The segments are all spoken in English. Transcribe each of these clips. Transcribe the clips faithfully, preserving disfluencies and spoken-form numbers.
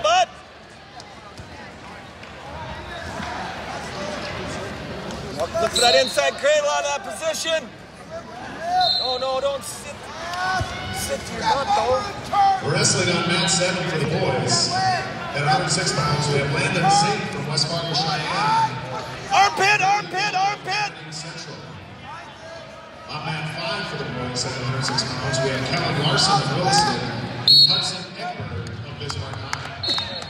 job, bud. Look for that inside cradle on that position. Oh, no, don't sit. Sit to your butt, though. We're wrestling on mat seven for the boys. At one hundred six pounds, we have Landon Singh from West Fargo, Cheyenne. Armpit, armpit, armpit. Central. On mat five for the boys at one hundred six pounds, we have Kellen Larson of Williston and Hudson Egbert of Bismarck High.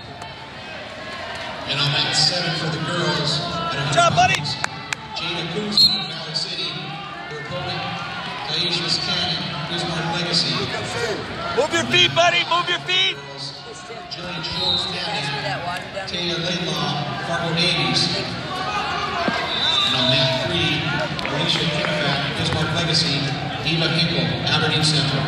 And on mat seven for the girls at Good job, buddy. Jada Kuzma of Valley City. Her opponent, Taisha Cannon, Bismarck Legacy. Move your feet, buddy. Move your feet. Jillian Schwartz, Taya Laidlaw, Fargo Davies. And on mat three, Alicia Kinnefat, Bismarck Legacy, Eva Hinkle, Aberdeen Central.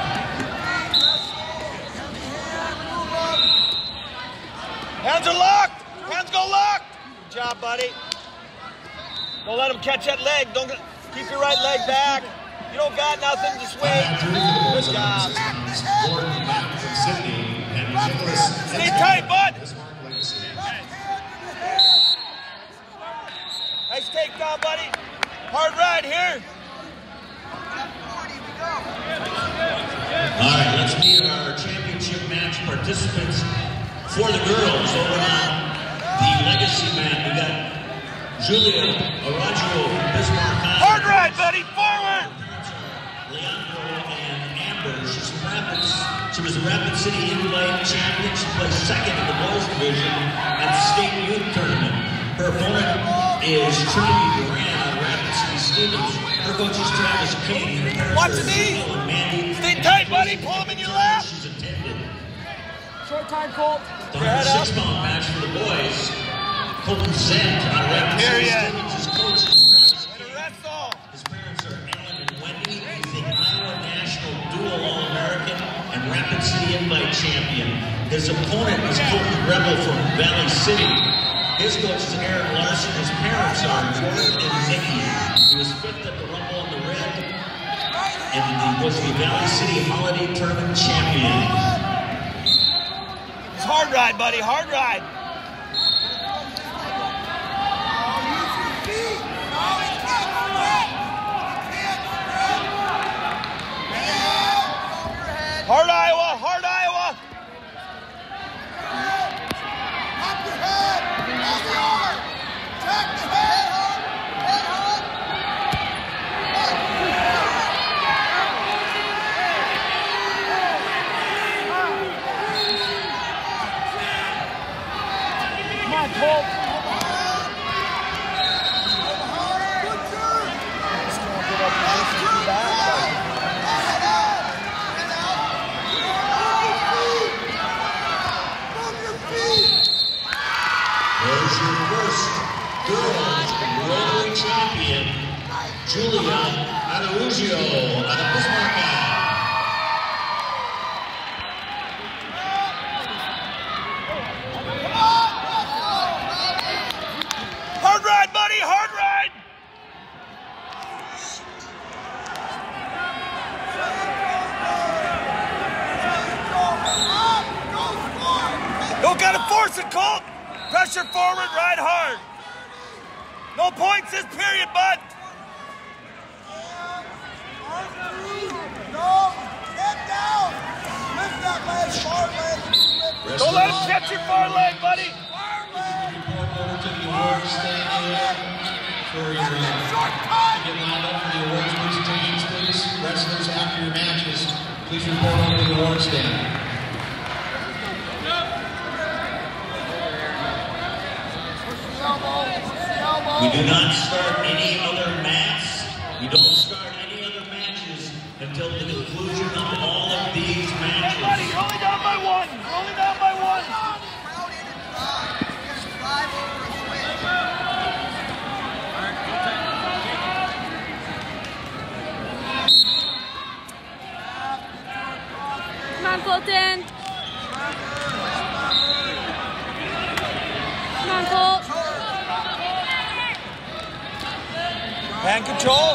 Hands are locked. Hands go locked. Good job, buddy. Don't let him catch that leg. Don't keep your right leg back. You don't got nothing. Just wait. Good job. Gordon Mapp from Sydney and Nicholas. Stay tight, bud. Nice takedown, buddy. Hard ride here. All right, let's meet our championship match participants for the girls. Over on the Legacy mat, we got Julia Araggio from Bismarck High. Hard ride, buddy. Forward. Leandro and Amber. She's from Rapids. She was a Rapid City Invite champion. She placed second in the boys division at the state youth tournament. Her opponent is Trinity Duran out of Rapid City Stevens. Her coach is Travis King. Watch the knee. Stay tight, buddy. Pull him in your lap. She's attended. Short time, Colt. The one hundred six pound match for the boys. Colton Zent out of Rapid City Stevens is coach is Travis King. His parents are Alan and Wendy. He's the Iowa National Dual All-American and Rapid City Invite champion. His opponent is Colton Rebel from Valley City. His coach is Aaron Larson. His parents are Jordan and Nikki. He was fifth at the Rumble in the Red, and he was the Valley City Holiday Tournament champion. It's hard ride, buddy. Hard ride. Hard Iowa. Hard Iowa. Pop your head. Hold the arm. Jack the head hard. Head hard. Come on, Colt. There's your first girls rotary champion, Julia Araggio out of Bismarck High. Hard ride, buddy. Hard ride. Don't gotta force it, Colt. Pressure forward, ride hard. No points this period, bud. No, head down. Lift that leg, far leg. Don't let him catch your far leg, buddy. Report over to the award stand here for your uh, to get lined up for the awards presentations, please. Wrestlers after your matches, please report over to the award stand. We do not start any other mats. We don't start any other matches until the conclusion of all of these matches. Hey, buddy, you're only down by one. You're only down by one. Come on, Colton. Come on, Colt. Hand control.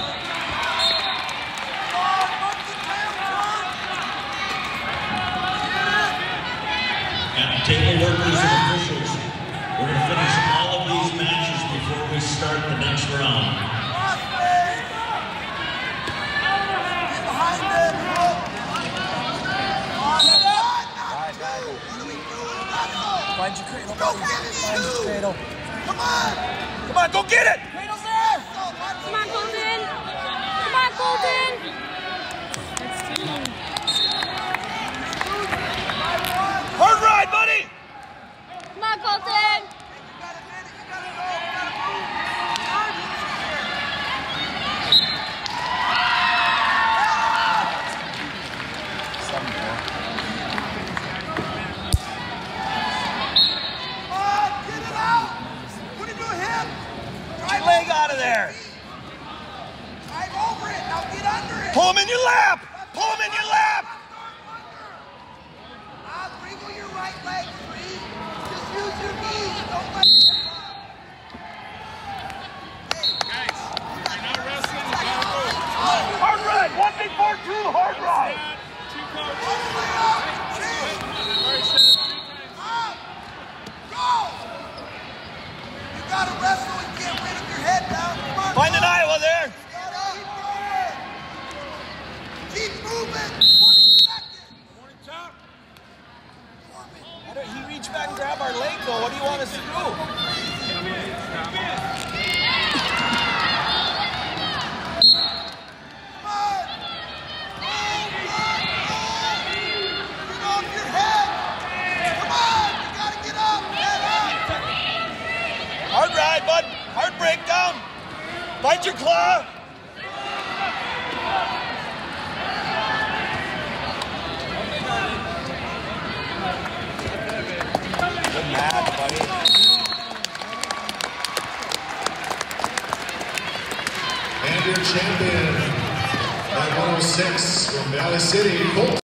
At the table Okay, workers and officials, we're going to finish all of these matches before we start the next round. Find your cradle, buddy. Find your cradle. Come on! Come on, go get it! Cradle's there! Come on, Colton. Come on, Colton. That's two. Hard ride, buddy! Come on, Colton. Leg out of there. Drive over it. Now get under it. Pull him in your lap. Pull him in your lap. Ah, wriggle your right leg free. Just use your knees. Don't let it come up. Guys, you're not wrestling. You gotta go. Hard ride. One before two. Hard ride. Two coaches. All the way up. Change. Already said it three times. Up. Go. You gotta wrestle and get rid of your head down. Come on. Find an Iowa there. Get up. Keep moving. twenty seconds. Morning top. How did he reach back and grab our leg, though? What do you want us to do? Hard ride, bud. Hard breakdown. Find your claw. Good match, buddy. And your champion at one oh six from Valley City, Colton.